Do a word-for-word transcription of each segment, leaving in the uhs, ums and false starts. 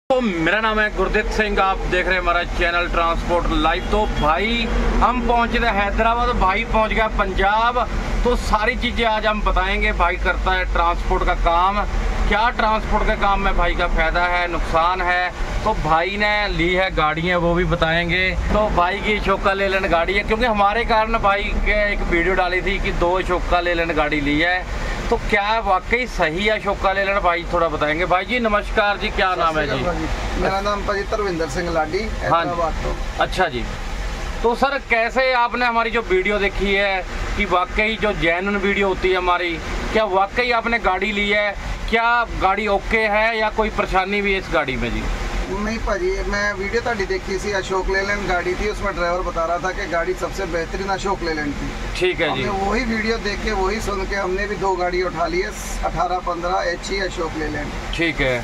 तो मेरा नाम है गुरदीप सिंह, आप देख रहे हैं हमारा चैनल ट्रांसपोर्ट लाइव। तो भाई हम पहुंच गए हैदराबाद, भाई पहुंच गया पंजाब। तो सारी चीज़ें आज हम बताएंगे। भाई करता है ट्रांसपोर्ट का काम, क्या ट्रांसपोर्ट के काम में भाई का फ़ायदा है, नुकसान है। तो भाई ने ली है गाड़ियाँ, वो भी बताएंगे। तो भाई की अशोका लेलैंड गाड़ी है, क्योंकि हमारे कारण भाई के एक वीडियो डाली थी कि दो अशोका लेलैंड गाड़ी ली है। तो क्या वाकई सही है अशोका लेलैंड? भाई थोड़ा बताएंगे। भाई जी नमस्कार जी, क्या नाम है जी? मेरा नाम भाजी तरविंदर सिंह लाडी, हैदराबाद। तो अच्छा जी, तो सर कैसे आपने हमारी जो वीडियो देखी है कि वाकई जो जेन्युइन वीडियो होती है हमारी, क्या वाकई आपने गाड़ी ली है? क्या गाड़ी ओके है या कोई परेशानी भी है इस गाड़ी में जी? नहीं भाजी, मैं वीडियो ताड़ी देखी सी, अशोक लेलैंड गाड़ी थी, उसमें ड्राइवर बता रहा था कि गाड़ी सबसे बेहतरीन अशोक लेलैंड थी। ठीक है जी। हमने वही वीडियो देख के वही सुन के हमने भी दो गाड़ी उठा ली है, अठारह पंद्रह एच ई अशोक लेलैंड। ठीक है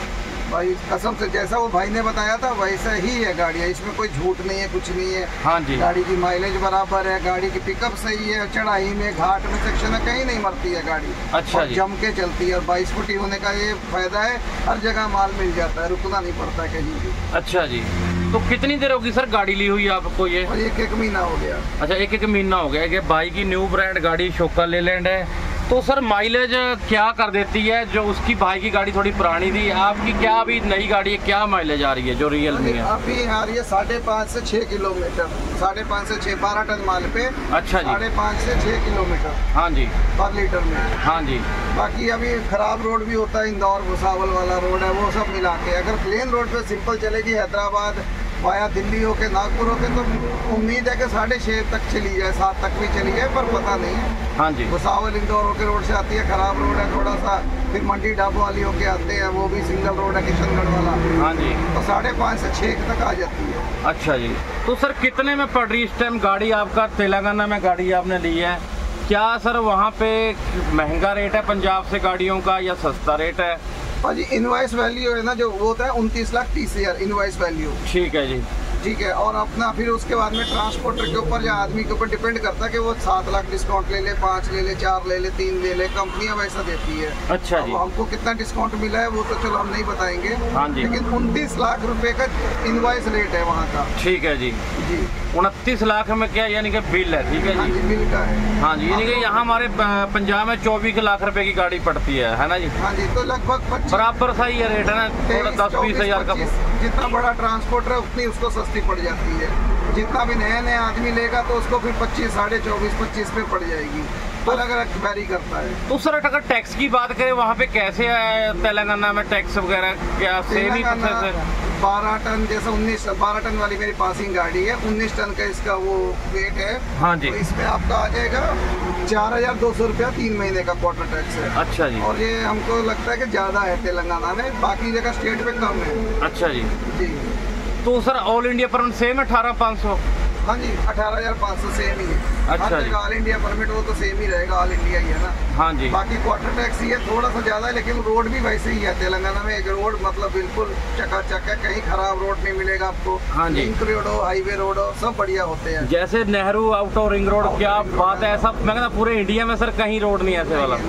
भाई कसम से जैसा वो भाई ने बताया था वैसा ही है गाड़ी है, इसमें कोई झूठ नहीं है, कुछ नहीं है। हाँ जी। गाड़ी की माइलेज बराबर है, गाड़ी की पिकअप सही है, चढ़ाई में घाट में सेक्शन में कहीं नहीं मरती है गाड़ी। अच्छा जी। जम के चलती है और बाईस फुटी होने का ये फायदा है, हर जगह माल मिल जाता है, रुकना नहीं पड़ता है कहीं भी। अच्छा जी। तो कितनी देर होगी सर गाड़ी ली हुई आपको ये? और एक एक महीना हो गया। अच्छा, एक एक महीना हो गया। ये बाइक की न्यू ब्रांड गाड़ी अशोका लेलैंड है। तो सर माइलेज क्या कर देती है? जो उसकी भाई की गाड़ी थोड़ी पुरानी थी, आपकी क्या अभी नई गाड़ी है, क्या माइलेज आ रही है जो रियल में है? अभी आ रही है साढ़े पाँच से छः किलोमीटर, साढ़े पाँच से छः, बारह टन माल पे। अच्छा जी। साढ़े पाँच से छः किलोमीटर हाँ जी पर लीटर में। हाँ जी। बाकी अभी खराब रोड भी होता है, इंदौर भुसावल वाला रोड है, वो सब मिला के अगर प्लेन रोड पे सिंपल चलेगी हैदराबाद वाया दिल्ली होके नागपुर होके, तो उम्मीद है कि साढ़े छः तक चली जाए, सात तक भी चली जाए, पर पता नहीं है। हाँ जी। भुसावल इंदौर होके रोड से आती है, खराब रोड है थोड़ा सा, फिर मंडी ढाबो वाली होके आते हैं, वो भी सिंगल रोड है किशनगढ़ वाला। हाँ जी। तो साढ़े पाँच से छः तक आ जाती है। अच्छा जी। तो सर कितने में पड़ रही इस टाइम गाड़ी आपका? तेलंगाना में गाड़ी आपने ली है, क्या सर वहाँ पे महंगा रेट है पंजाब से गाड़ियों का या सस्ता रेट है? जी इनवॉइस वैल्यू है ना जो वो होता है उनतीस लाख तीस हजार इनवॉइस वैल्यू। ठीक है जी। ठीक है। और अपना फिर उसके बाद में ट्रांसपोर्टर के ऊपर या आदमी के ऊपर डिपेंड करता है कि वो सात लाख डिस्काउंट ले ले, पाँच ले ले, चार ले ले, तीन ले ले, कंपनियां वैसा देती है। अच्छा जी। हमको कितना डिस्काउंट मिला है वो तो चलो हम नहीं बताएंगे। हाँ जी। लेकिन उनतीस लाख रुपए का इनवॉइस रेट है वहाँ का। ठीक है जी। जी उनतीस लाख में क्या यानी कि बिल है? ठीक है जी। हाँ जी, बिल का है। हाँ जी, यानी कि यहाँ हमारे पंजाब में चौबीस लाख रुपए की गाड़ी पड़ती है, है ना जी? हाँ जी। तो लगभग बराबर सही है रेट है ना, थोड़ा दस बीस हजार का। जितना बड़ा ट्रांसपोर्टर है उतनी उसको सस्ती पड़ जाती है, जितना भी नया नया आदमी लेगा तो उसको फिर पच्चीस साढ़े चौबीस पच्चीस पे पड़ जाएगी। तो अलग अलग वेरी करता है। तो सर अगर टैक्स की बात करें वहाँ पे कैसे है तेलंगाना में टैक्स वगैरह, क्या सेम ही प्रोसेस है? बारह टन जैसे उन्नीस बारह टन वाली मेरी पासिंग गाड़ी है, उन्नीस टन का इसका वो वेट है। हाँ जी। तो इसमें आपका आ जाएगा चार हजार दो सौ रुपया तीन महीने का क्वार्टर टैक्स है। अच्छा जी। और ये हमको लगता है कि ज्यादा है तेलंगाना में, बाकी जगह स्टेट में कम है। अच्छा जी। जी। तो sir all India permit same है अठारह पाँच सौ? हाँ जी, अठारह हजार पाँच सौ सेम ही है। अच्छा जी। ऑल इंडिया परमिट वो तो सेम ही रहेगा, ऑल इंडिया ही है ना। हाँ जी। बाकी क्वार्टर टैक्स ही है थोड़ा सा ज्यादा है, लेकिन रोड भी वैसे ही है तेलंगाना में। एक रोड मतलब बिल्कुल चकाचक है, कहीं खराब रोड नहीं मिलेगा आपको। हाँ जी। लिंक रोड हो, हाईवे रोड हो, सब बढ़िया होते हैं। जैसे नेहरू आउटर रिंग रोड, क्या बात है, ऐसा मैं कहता पूरे इंडिया में सर कहीं रोड नहीं ऐसे वाला।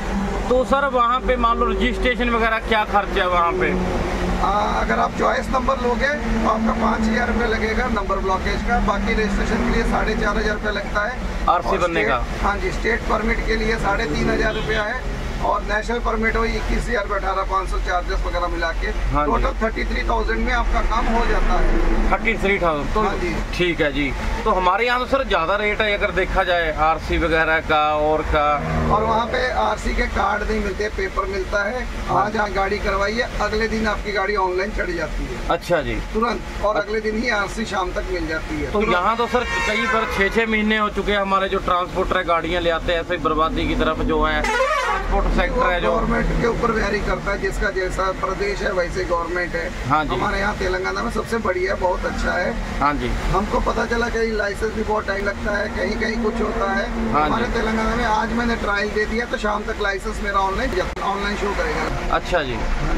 तो सर वहाँ पे मान लो रजिस्ट्रेशन वगैरह क्या खर्च है वहाँ पे? आ, अगर आप चॉइस नंबर लोगे तो आपका पाँच हजार रुपये लगेगा नंबर ब्लॉकेज का, बाकी रजिस्ट्रेशन के लिए साढ़े चार हजार रुपये लगता है आरसी बनने का। हाँ जी। स्टेट परमिट के लिए साढ़े तीन हजार रुपया है, और नेशनल परमिट हो इक्कीस हजार रुपये, अठारह पाँच सौ चार्जेस वगैरह मिला के टोटल थर्टी थ्री थाउजेंड में आपका काम हो जाता है। थर्टी थ्री थाउजेंड तो हाँ जी। ठीक है जी। तो हमारे यहाँ तो सर ज़्यादा रेट है अगर देखा जाए आरसी वगैरह का और का। और वहाँ पे आरसी के कार्ड नहीं मिलते, पेपर मिलता है। आज आप गाड़ी करवाइए, अगले दिन आपकी गाड़ी ऑनलाइन चढ़ जाती है। अच्छा जी। तुरंत। और अगले दिन ही आरसी शाम तक मिल जाती है। तो यहाँ तो सर कई बार छः छः महीने हो चुके हैं हमारे जो ट्रांसपोर्टर गाड़ियाँ ले आते हैं ऐसे बर्बादी की तरफ जो है ट्रांसपोर्ट सेक्टर है जो गवर्नमेंट के ऊपर वेरी करता है, जिसका जैसा प्रदेश है वैसे गवर्नमेंट है। हाँ जी। हमारे यहाँ तेलंगाना में सबसे बढ़िया है, बहुत अच्छा है। हाँ जी। हमको पता चला कहीं लाइसेंस भी बहुत टाइम लगता है, कहीं कहीं कुछ होता है। हाँ हमारे तेलंगाना में आज मैंने ट्रायल दे दिया तो शाम तक लाइसेंस मेरा ऑनलाइन ऑनलाइन शो करेगा। अच्छा जी।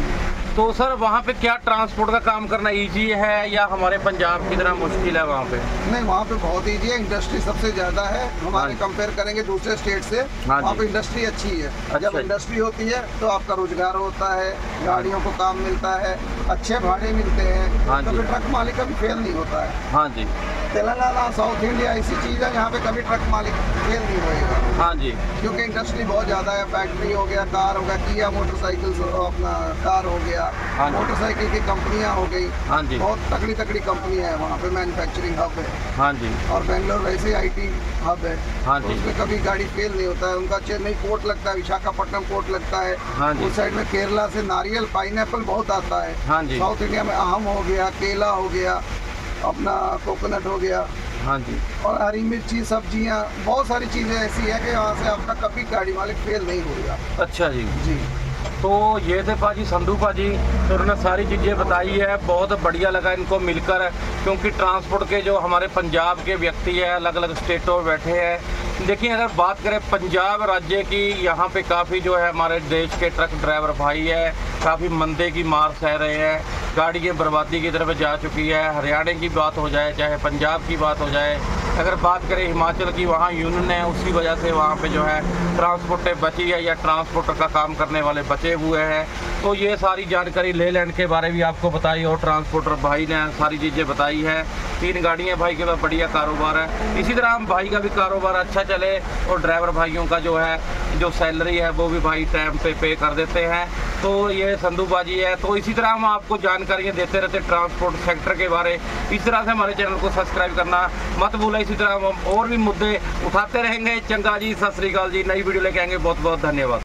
तो सर वहाँ पे क्या ट्रांसपोर्ट का काम करना इजी है या हमारे पंजाब की तरह मुश्किल है वहाँ पे? नहीं, वहाँ पे बहुत इजी है, इंडस्ट्री सबसे ज्यादा है हमारे कंपेयर करेंगे दूसरे स्टेट से। वहाँ पे इंडस्ट्री अच्छी है। अच्छा। जब इंडस्ट्री होती है तो आपका रोजगार होता है, गाड़ियों को काम मिलता है, अच्छे भाड़े मिलते हैं, कभी ट्रक मालिक का भी फेल नहीं होता है। हाँ जी। तेलंगाना, साउथ इंडिया ऐसी चीज़ है यहाँ पे कभी ट्रक मालिक फेल नहीं होएगा। हाँ जी। क्योंकि इंडस्ट्री बहुत ज़्यादा है, फैक्ट्री हो गया, कार हो गया, किया मोटरसाइकिल, अपना कार हो गया, मोटरसाइकिल की कंपनियाँ हो गई। हाँ जी। बहुत तगड़ी तगड़ी कंपनियाँ है वहाँ पे, मैन्युफैक्चरिंग हब है। हाँ जी। और बेंगलोर वैसे आई टी हब है। हाँ तो जी। उसमें कभी गाड़ी फेल नहीं होता है। उनका चेन्नई पोर्ट लगता है, विशाखापट्टनम पोर्ट लगता है। हाँ जी। उस साइड में केरला से नारियल, पाइनएप्पल बहुत आता है। हाँ जी। साउथ इंडिया में आम हो गया, केला हो गया, अपना कोकोनट हो गया। हाँ जी। और हरी मिर्ची, सब्जियां, बहुत सारी चीज़ें ऐसी है कि यहाँ से आपका कभी गाड़ी मालिक फेल नहीं होगा। अच्छा जी। जी। तो ये थे पाजी संधू पाजी, तो उन्होंने सारी चीज़ें बताई है, बहुत बढ़िया लगा इनको मिलकर, क्योंकि ट्रांसपोर्ट के जो हमारे पंजाब के व्यक्ति है अलग अलग स्टेटों में बैठे हैं। देखिए अगर बात करें पंजाब राज्य की, यहाँ पे काफ़ी जो है हमारे देश के ट्रक ड्राइवर भाई है काफ़ी मंदे की मार सह रहे हैं, गाड़ी की बर्बादी की तरफ जा चुकी है। हरियाणा की बात हो जाए, चाहे पंजाब की बात हो जाए, अगर बात करें हिमाचल की, वहाँ यूनियन है, उसकी वजह से वहाँ पे जो है ट्रांसपोर्टें बची है या ट्रांसपोर्टर का काम करने वाले बचे हुए हैं। तो ये सारी जानकारी ले लैंड के बारे में आपको बताई और ट्रांसपोर्टर भाई ने सारी चीज़ें बताई है। तीन गाड़ियाँ भाई के पास, बढ़िया कारोबार है। इसी तरह हम भाई का भी कारोबार अच्छा चले और ड्राइवर भाइयों का जो है जो सैलरी है वो भी भाई टाइम पे पे कर देते हैं। तो ये संधू बाजी है। तो इसी तरह हम आपको जानकारियाँ देते रहते ट्रांसपोर्ट सेक्टर के बारे। इस तरह से हमारे चैनल को सब्सक्राइब करना मत भूलें। इसी तरह हम और भी मुद्दे उठाते रहेंगे। चंगा जी, सत श्री अकाल जी, नई वीडियो लेके आएंगे। बहुत बहुत धन्यवाद।